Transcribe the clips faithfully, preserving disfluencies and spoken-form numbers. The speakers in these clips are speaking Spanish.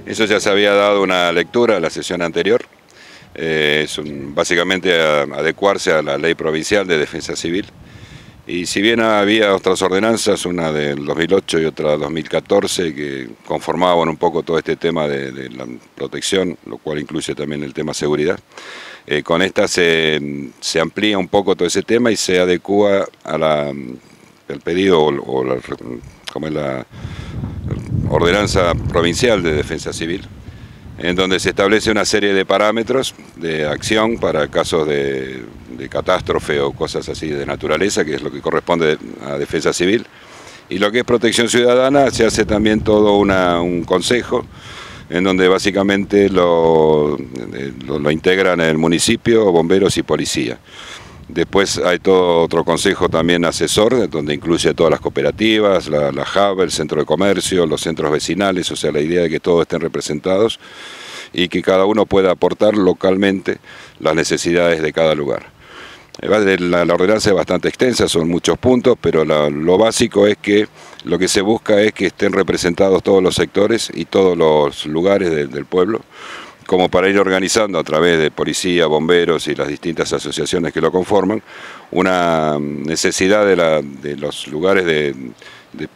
Eso ya se había dado una lectura a la sesión anterior. Eh, es un, básicamente a, adecuarse a la ley provincial de defensa civil. Y si bien había otras ordenanzas, una del dos mil ocho y otra del dos mil catorce, que conformaban un poco todo este tema de, de la protección, lo cual incluye también el tema seguridad, eh, con esta se, se amplía un poco todo ese tema y se adecúa a la, el pedido o, o la, como es la ordenanza provincial de defensa civil, en donde se establece una serie de parámetros de acción para casos de, de catástrofe o cosas así de naturaleza, que es lo que corresponde a defensa civil. Y lo que es protección ciudadana, se hace también todo una, un consejo, en donde básicamente lo, lo, lo integran el municipio, bomberos y policía. Después hay todo otro consejo también asesor, donde incluye todas las cooperativas, la, la H A B, el centro de comercio, los centros vecinales, o sea, la idea de que todos estén representados y que cada uno pueda aportar localmente las necesidades de cada lugar. La, la ordenanza es bastante extensa, son muchos puntos, pero la, lo básico es que lo que se busca es que estén representados todos los sectores y todos los lugares de, del pueblo, como para ir organizando a través de policía, bomberos y las distintas asociaciones que lo conforman, una necesidad de, la, de los lugares de, de,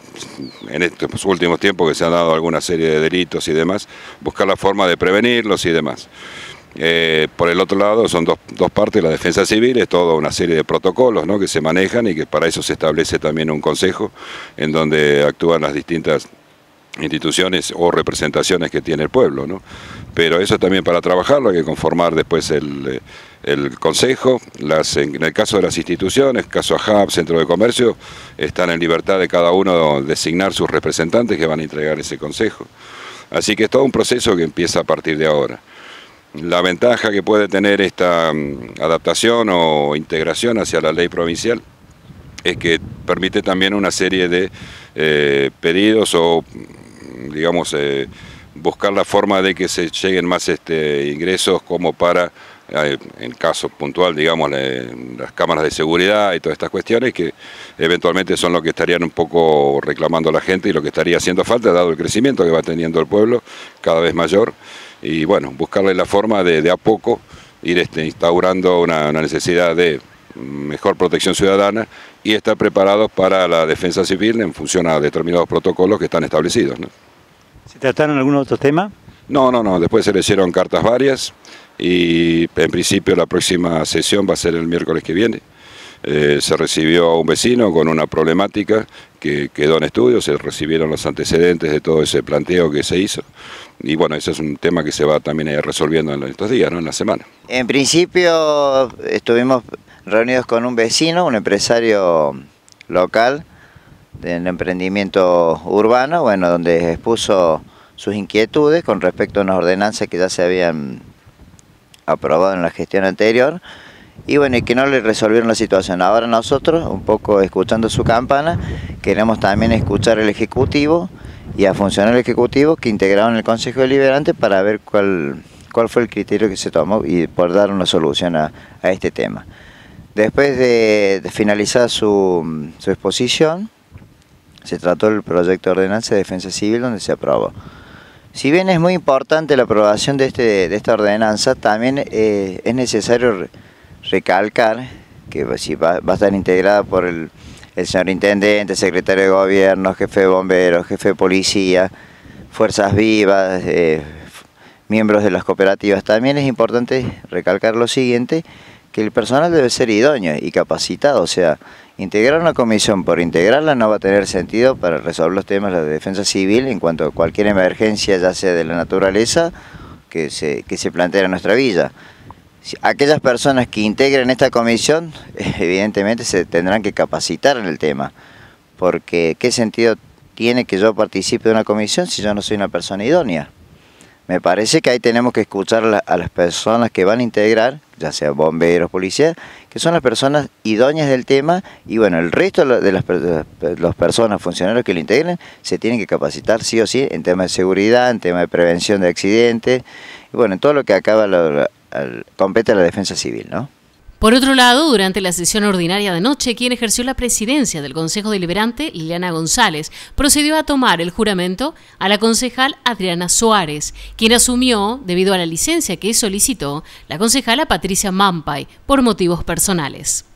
en estos últimos tiempos que se han dado alguna serie de delitos y demás, buscar la forma de prevenirlos y demás. Eh, por el otro lado son dos, dos partes, la defensa civil es toda una serie de protocolos, ¿no?, que se manejan y que para eso se establece también un consejo en donde actúan las distintas instituciones o representaciones que tiene el pueblo, ¿no? Pero eso también para trabajarlo hay que conformar después el, el consejo. Las, en el caso de las instituciones, caso A H A B, Centro de Comercio, están en libertad de cada uno designar sus representantes que van a entregar ese consejo. Así que es todo un proceso que empieza a partir de ahora. La ventaja que puede tener esta um, adaptación o integración hacia la ley provincial es que permite también una serie de eh, pedidos o, digamos, eh, buscar la forma de que se lleguen más este, ingresos como para, eh, en caso puntual, digamos, eh, las cámaras de seguridad y todas estas cuestiones que eventualmente son lo que estarían un poco reclamando la gente y lo que estaría haciendo falta, dado el crecimiento que va teniendo el pueblo cada vez mayor. Y bueno, buscarle la forma de, de a poco ir este, instaurando una, una necesidad de mejor protección ciudadana y estar preparados para la defensa civil en función a determinados protocolos que están establecidos, ¿no? ¿Se trataron algún otro tema? No, no, no, después se le hicieron cartas varias y en principio la próxima sesión va a ser el miércoles que viene. Eh, se recibió a un vecino con una problemática que quedó en estudio, se recibieron los antecedentes de todo ese planteo que se hizo y bueno, ese es un tema que se va también a ir resolviendo en estos días, ¿no?, en la semana. En principio estuvimos reunidos con un vecino, un empresario local del emprendimiento urbano, bueno, donde expuso sus inquietudes con respecto a unas ordenanzas que ya se habían aprobado en la gestión anterior y bueno, y que no le resolvieron la situación. Ahora nosotros, un poco escuchando su campana, queremos también escuchar al Ejecutivo y a funcionarios Ejecutivo que integraron el Consejo Deliberante para ver cuál, cuál fue el criterio que se tomó y por dar una solución a, a este tema. Después de, de finalizar su, su exposición, se trató el proyecto de ordenanza de defensa civil donde se aprobó. Si bien es muy importante la aprobación de, este, de esta ordenanza, también eh, es necesario recalcar que si va, va a estar integrada por el, el señor Intendente, secretario de Gobierno, jefe de bomberos, jefe de policía, fuerzas vivas, eh, miembros de las cooperativas. También es importante recalcar lo siguiente, que el personal debe ser idóneo y capacitado, o sea, integrar una comisión por integrarla no va a tener sentido para resolver los temas de la defensa civil en cuanto a cualquier emergencia, ya sea de la naturaleza, que se, que se plantea en nuestra villa. Aquellas personas que integren esta comisión, evidentemente se tendrán que capacitar en el tema, porque ¿qué sentido tiene que yo participe de una comisión si yo no soy una persona idónea? Me parece que ahí tenemos que escuchar a las personas que van a integrar, ya sea bomberos, policías, que son las personas idóneas del tema y bueno, el resto de las, de las personas, funcionarios que lo integren, se tienen que capacitar sí o sí en temas de seguridad, en temas de prevención de accidentes y bueno, en todo lo que acaba lo, al, compete a la defensa civil, ¿no? Por otro lado, durante la sesión ordinaria de anoche, quien ejerció la presidencia del Consejo Deliberante, Liliana González, procedió a tomar el juramento a la concejal Adriana Suárez, quien asumió, debido a la licencia que solicitó, la concejala Patricia Mampay, por motivos personales.